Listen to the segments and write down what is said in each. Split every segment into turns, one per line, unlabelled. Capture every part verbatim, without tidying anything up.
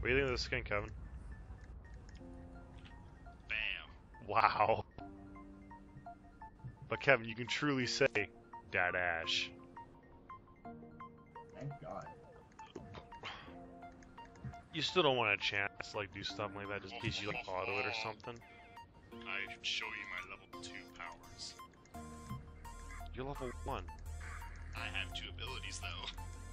do you think of the skin, Kevin?
Bam.
Wow. But Kevin, you can truly say, Dad Ash.
Thank God.
You still don't want a chance to like do something like that, just in case you like auto it or something.
I can show you my level two powers.
You're level one.
I have two abilities though.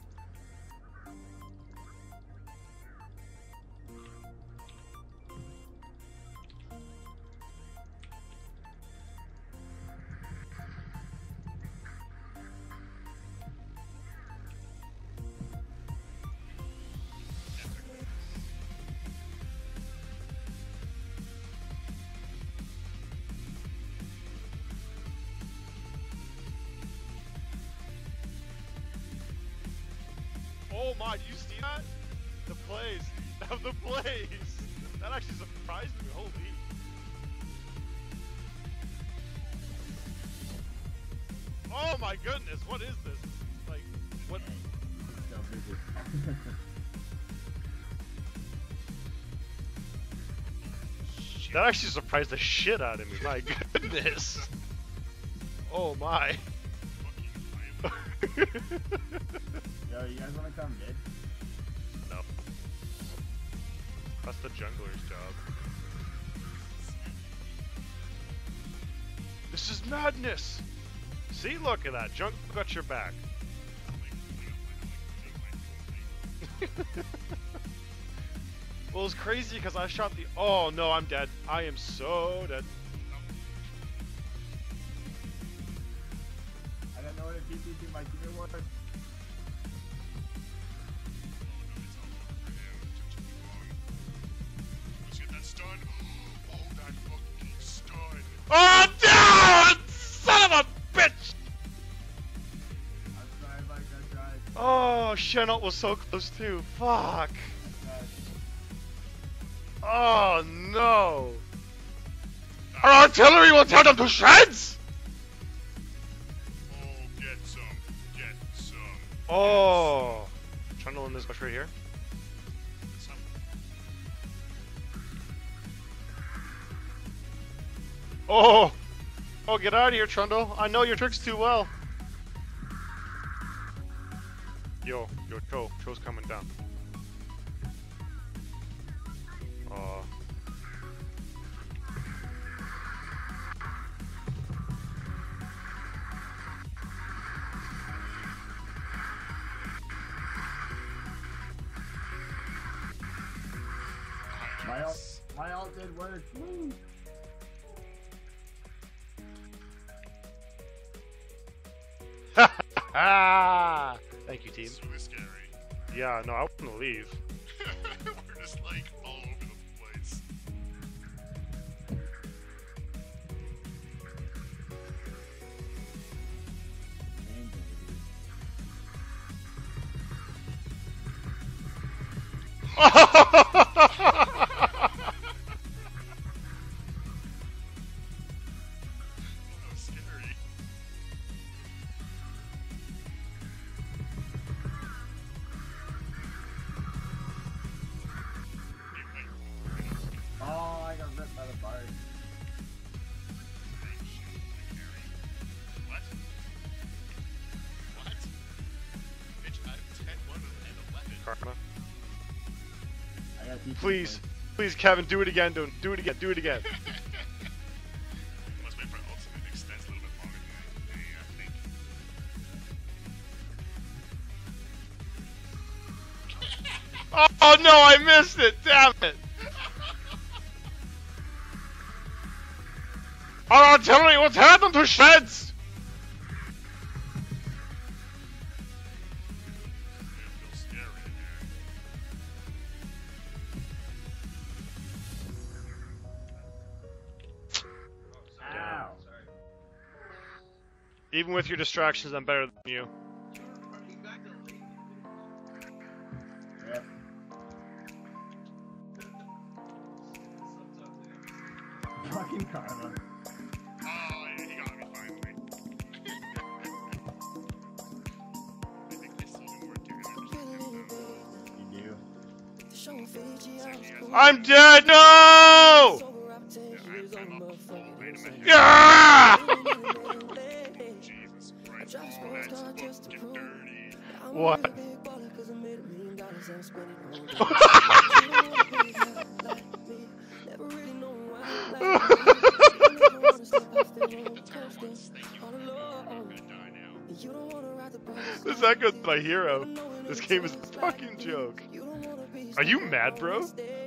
Oh my, do you see that? The plays. The plays. That actually surprised me. Holy. Oh my goodness, what is this? Like, what?
So busy.
That actually surprised the shit out of me. My goodness. Oh my.
Yo, you guys wanna come mid?
No. That's the jungler's job. This is madness! See, look at that. Junk got your back. Well, it's crazy because I shot the. Oh no, I'm dead. I am so dead.
I don't know what a P C to my keyboard was.
Let's get that stun. Oh, that fucking stun.
Oh no! Son of a bitch!
I'm sorry, Mike, I tried.
Oh, Chenault was so close too. Fuck.
I tried.
Oh no! Our artillery will tear them to shreds!
Oh, get some. Get some.
Oh! Trundle in this bush right here.
Get some.
Oh! Oh, get out of here, Trundle. I know your tricks too well. Yo, yo, Cho. Cho's coming down. Uh.
My ult, my ult did work. Woo!
Thank you, team.
It's really scary.
Yeah, no, I want to leave.
We're just like all over the place. That was scary.
Oh, I got ripped by the bard.
What? What? Bitch, I'm ten one and eleven.
Karma.
I got P C
Please,
first.
please, Kevin, do it again, dude. Do it again, do it again.
Let's wait for ultimate extends a little bit longer than I think.
Oh no, I missed it! Damn it! Our artillery will tear them to shreds!
It feels scary in here.
Ow.
Even with your distractions, I'm better than you.
Rip. Fucking karma.
Oh, yeah, he got me finally. I think I still do more damage than him though.
You do.
I'm dead. No! Yeah!
Jesus Christ. Let's fucking dirty.
What? This echoes my hero. This game is a fucking joke. Are you mad, bro?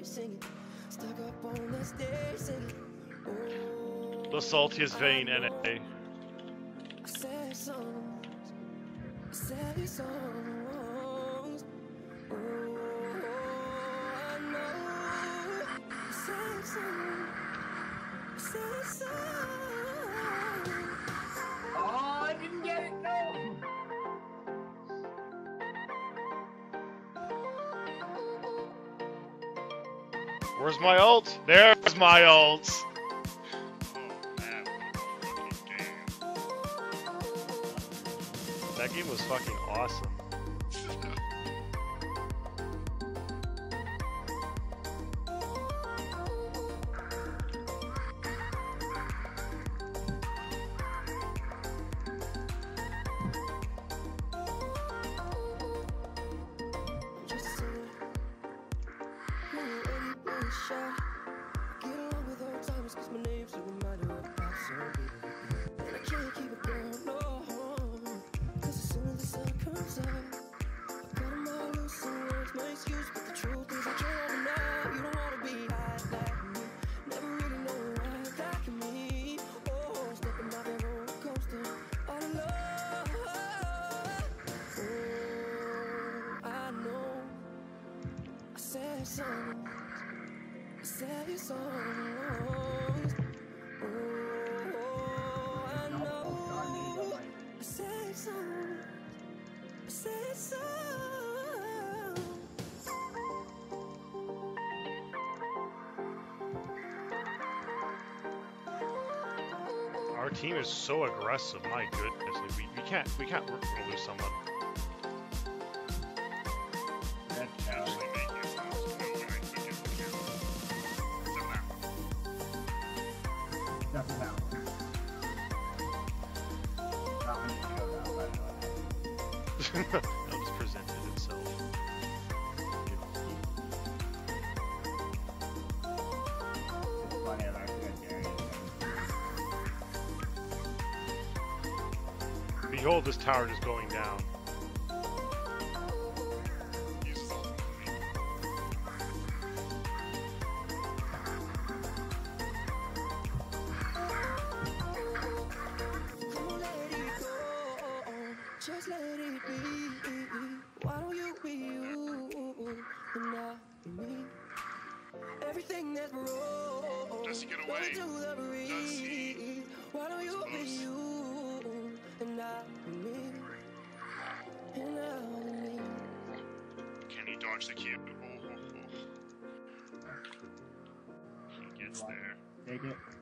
The saltiest vein, N A.
Oh, I didn't get it. No.
Where's my ult? There's my ult.
Oh man, what a fucking game.
That game was fucking awesome. Our team is so aggressive. My goodness, like we, we can't we can't lose someone.
That's how.
Actually making it sound no way I could get the kill. So now.
That's how. That one should go down, by the way.
That just presented itself.
It's funny, I've actually got Gary.
Behold, this tower just going down.
He's fucking me.
Just let it be. Why don't you be you and not me? Everything that's wrong.
Does he get away?
Does
he?
Why don't you be
Close.
you and not me? And not me.
Can he dodge the cube? Oh, oh, oh. He gets there.
Take it.